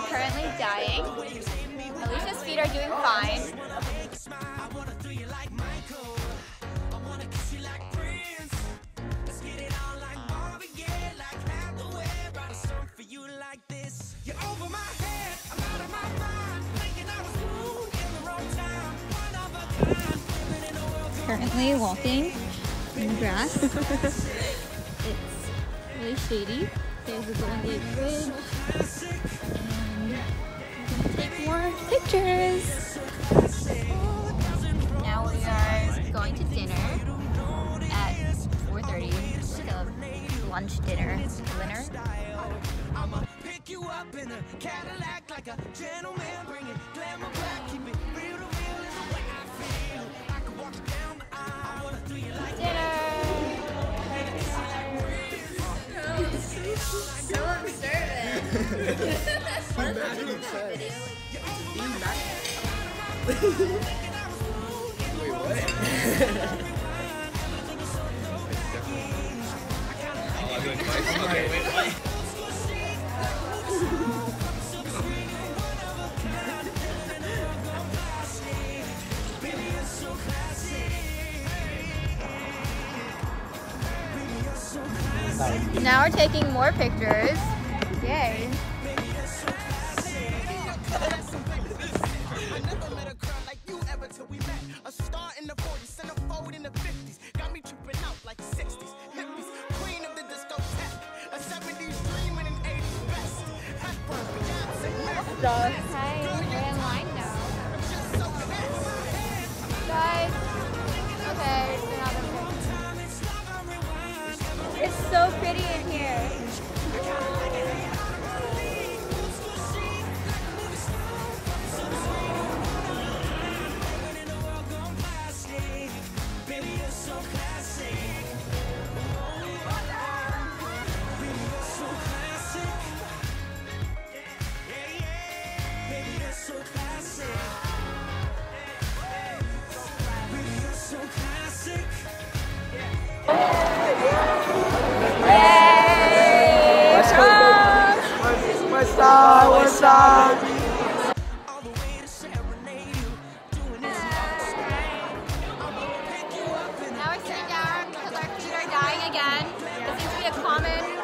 currently dying. Alicia's feet are doing fine. Currently walking in grass. It's really shady. There's a Golden Gate Bridge. And we're gonna take more pictures. Now we are going to dinner at 4:30. It's like a lunch dinner. You up in a Cadillac like a gentleman, bring it glamour back, keep it real to real is the way I feel. I could walk down the aisle, I wanna do you like dinner. So observant. Wait, what? Okay, wait, what? Now we're taking more pictures. Yay. Hi, we're in line now. Guys, okay, you're not okay. It's so pretty in here. What's up? Now we're sitting down because our feet are dying again. This seems to be a common